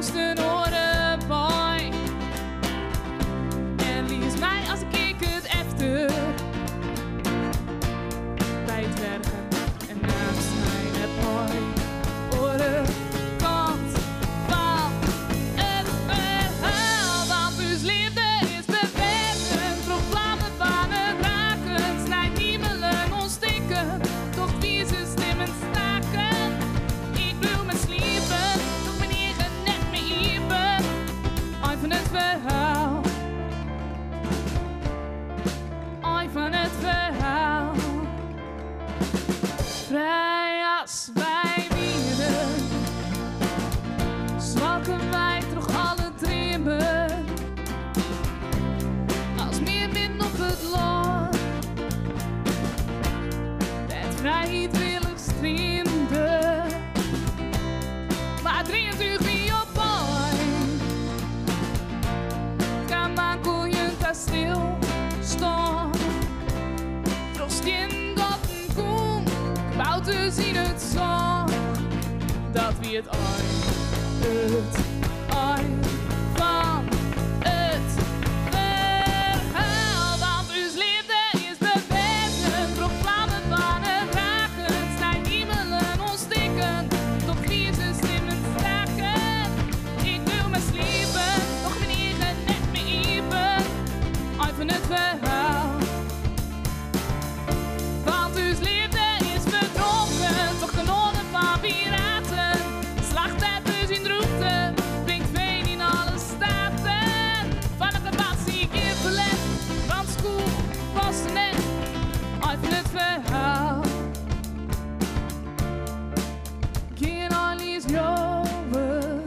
moesten horen bij. En liet mij als ik het efter bij het werken en naast mij het mooi oren kant van het verhaal. Want uw liefde is bewerkend, door vlammen van het raken, snijdt niemelen ons stikken, toch wie ze stemmen staken. Ik wil me sliepen, toch ben ik er net mee even, uit van het verhaal. Uit van het verhaal. Vrij als wij wieren, zwakken wij toch alle trimmen. Als meer wind op het land, het vrijwillig streamde. Maar dringt u wie op pijn, kan makel je kasteel staan. Trost in dat een koen, gebouwd te zien het zo, dat wie het eind van het verhaal. Want uw liefde is bewerkend, door vlammen van het raken, snijdt niemelen ons stikken, toch wie ze stemmen staken. Ik wil me sliepen, toch ben ik er net mee even, uit van het verhaal. Want uw liefde is bedronken, toch kanonnen van piraten, slacht dus in droefte, brengt veen in alle staten. Van een gebouw zie ik in verlet, brandskoel was net, uit van het verhaal. Geen olie is joven,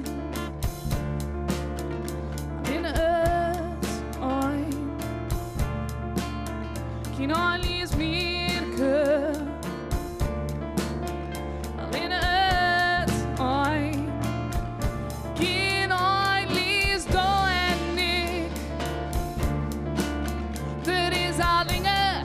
in het ooit. Geen olie is Mierke, alleen het ooit. Geen olie is Do en ik. Er is Allinge,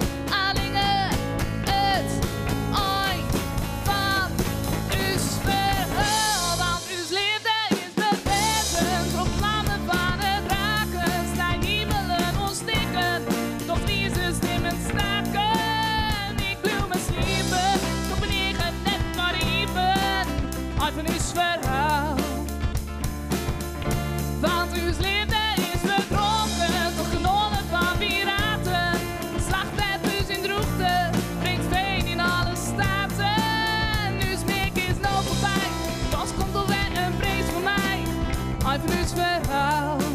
het ooit van uw verhaal. Want uw liefde is bewerkend, door vlammen van het raken, snijdt niemelen ons stikken, toch wie ze stemmen staken. Ik wil me sliepen, toch ben ik er net maar even, uit van uw verhaal. Want uw liefde is bedronken, toch kanonnen van piraten, slacht het dus in droefte, brengt veen in alle staten. Nu smeek is nou voorbij, pas komt alweer een vrees voor mij, uit van uw verhaal.